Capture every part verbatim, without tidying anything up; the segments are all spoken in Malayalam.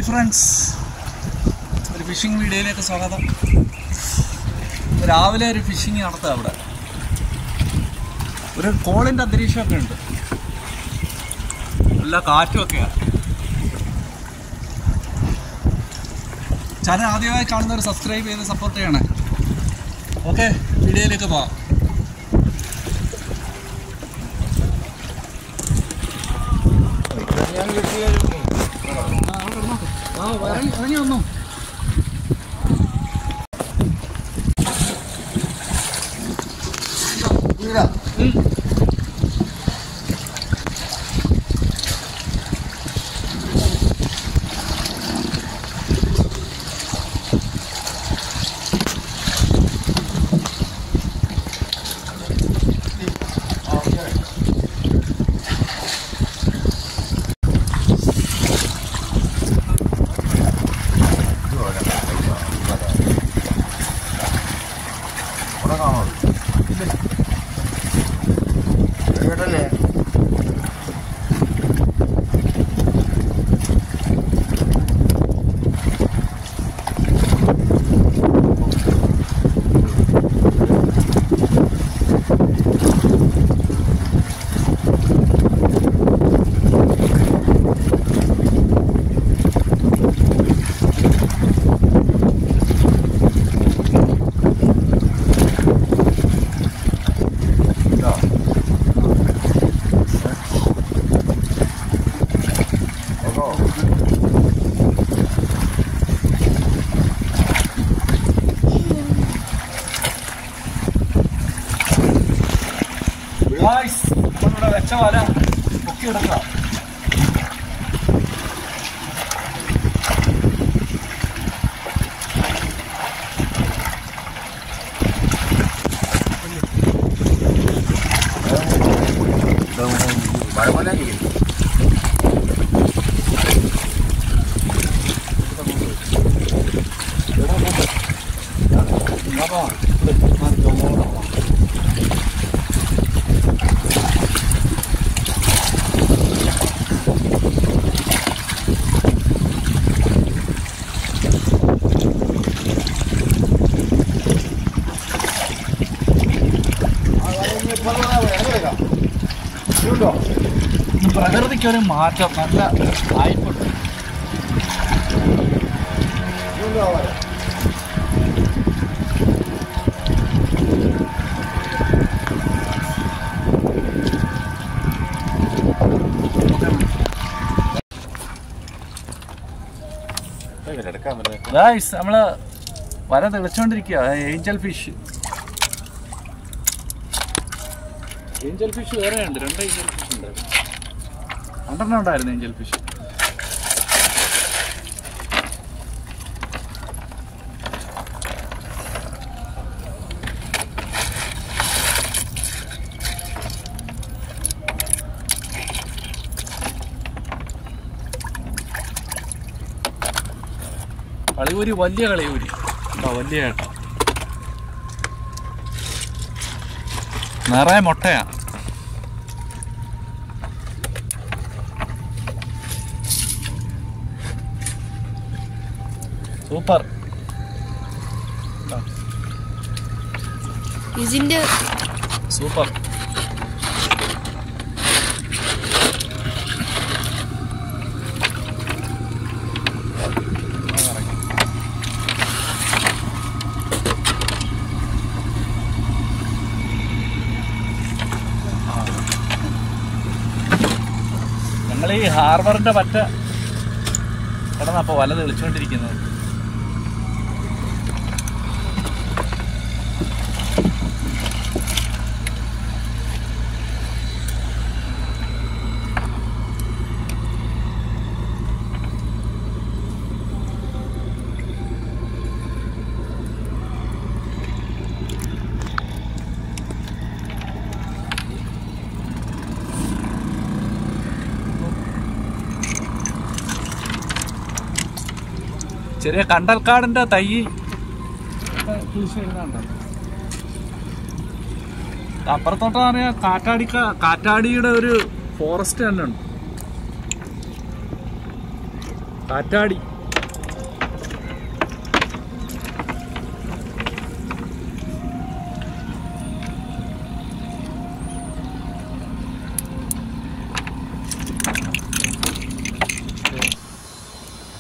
ഫ്രണ്ട്സ്, ഒരു ഫിഷിംഗ് വീഡിയോയിലേക്ക് സ്വാഗതം. രാവിലെ ഒരു ഫിഷിംഗ് നടത്തുക. അവിടെ ഒരു കോളിൻ്റെ അന്തരീക്ഷമൊക്കെ ഉണ്ട്, നല്ല കാറ്റുമൊക്കെയാണ്. ചാനൽ ആദ്യമായി കാണുന്നവർ സബ്സ്ക്രൈബ് ചെയ്ത് സപ്പോർട്ട് ചെയ്യണേ. ഓക്കെ, വീഡിയോയിലേക്ക് പോവാം. ആ ഇറങ്ങി വന്നു. നമ്മളിവിടെ വെച്ച വല പൊക്കി എടുക്കാം. പ്രകൃതിക്കൊരു മാറ്റം, നല്ല ആയിപ്പോട്ട്. നമ്മള് വല തെളിച്ചോണ്ടിരിക്കുക. ഏഞ്ചൽ ഫിഷ് ഏഞ്ചൽ ഫിഷ് വേറെ ഉണ്ട്. രണ്ട് ഏഞ്ചൽ ഫിഷ് ഉണ്ട്. രണ്ടെണ്ണം ഉണ്ടായിരുന്നു ഏഞ്ചൽ ഫിഷ്. കളിയൂരി, വലിയ കളിയൂരി, വലിയ ഏട്ട, നിറയെ മുട്ടയാ. സൂപ്പർ. ഇതിന്റെ സൂപ്പർ. ഞങ്ങൾ ഈ ഹാർബറിന്റെ പറ്റ കിടന്നപ്പോൾ വല തെളിച്ചുകൊണ്ടിരിക്കുന്നത്. ചെറിയ കണ്ടൽക്കാടിന്റെ തൈ അപ്പുറത്തോട്ട് പറയാ. കാറ്റാടി കാറ്റാടിയുടെ ഒരു ഫോറസ്റ്റ് തന്നെ ഉണ്ട്. കാറ്റാടി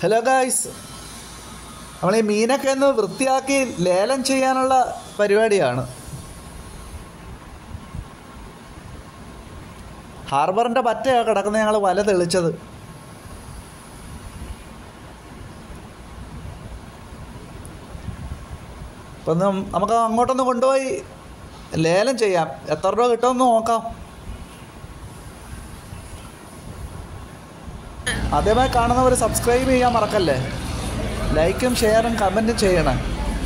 ഹലോ ഗായ്സ്, നമ്മൾ ഈ മീനൊക്കെ ഒന്ന് വൃത്തിയാക്കി ലേലം ചെയ്യാനുള്ള പരിപാടിയാണ്. ഹാർബറിൻ്റെ പറ്റയാണ് കിടക്കുന്നത് ഞങ്ങൾ വല തെളിച്ചത്. അപ്പം നമുക്ക് അങ്ങോട്ടൊന്ന് കൊണ്ടുപോയി ലേലം ചെയ്യാം. എത്ര രൂപ കിട്ടുമെന്ന് നോക്കാം. ആദ്യമായി കാണുന്നവർ സബ്സ്ക്രൈബ് ചെയ്യാൻ മറക്കല്ലേ. ലൈക്കും ഷെയറും കമൻറ്റും ചെയ്യണം.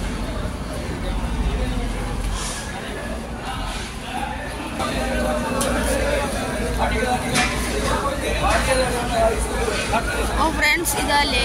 ഓ ഫ്രണ്ട്സ്, ഇതല്ലേ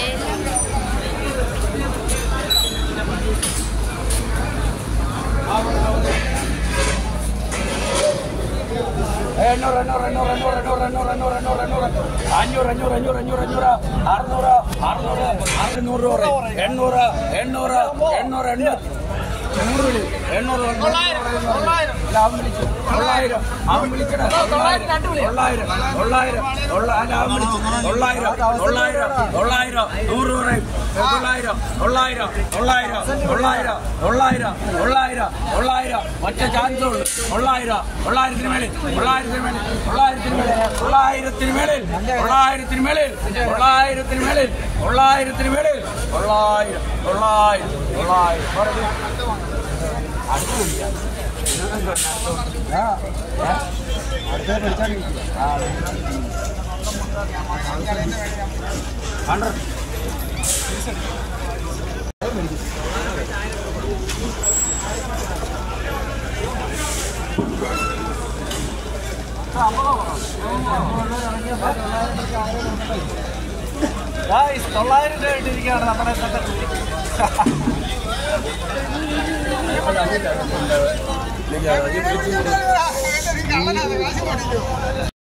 എണ്ണൂറ് എണ്ണൂറ് എണ്ണൂറ് എണ്ണൂറ് എണ്ണൂറ് എണ്ണൂറ് എണ്ണൂറ് എണ്ണൂറ് എണ്ണൂറ് അഞ്ഞൂറ് അഞ്ഞൂറ് അഞ്ഞൂറ് അഞ്ഞൂറ് അഞ്ഞൂറ് അറുന്നൂറ് അറുന്നൂറ് അറുന്നൂറ് എണ്ണൂറ് എണ്ണൂറ് എണ്ണൂറ് എണ്ണൂറ് നൂറ് എണ്ണൂറ് ലാഭം വിളിച്ചു തൊള്ളായിരം അവൻ വിളിക്കണ തൊള്ളായിരം തൊള്ളായിരം തൊള്ളായിരം തൊള്ളായിരം തൊള്ളായിരം തൊള്ളായിരം നൂറ് പറയും തൊള്ളായിരം തൊള്ളായിരം തൊള്ളായിരം തൊള്ളായിരം തൊള്ളായിരം തൊള്ളായിരം തൊള്ളായിരം ഒറ്റ ചാൻസ് ഉള്ളു. തൊള്ളായിരം തൊള്ളായിരത്തിന് മേളിൽ തൊള്ളായിരത്തിന് മേളിൽ തൊള്ളായിരത്തിന് മേളിൽ തൊള്ളായിരത്തിന് മേളിൽ തൊള്ളായിരത്തിന് മേളിൽ തൊള്ളായിരത്തിന് മേളിൽ തൊള്ളായിരത്തിന് മേളിൽ തൊള്ളായിരം തൊള്ളായിരം തൊള്ളായിരം തൊള്ളായിരം രൂപ ഇട്ടിരിക്കുകയാണ് നമ്മുടെ കള്ളനാണ് കാശ് പഠിക്കും.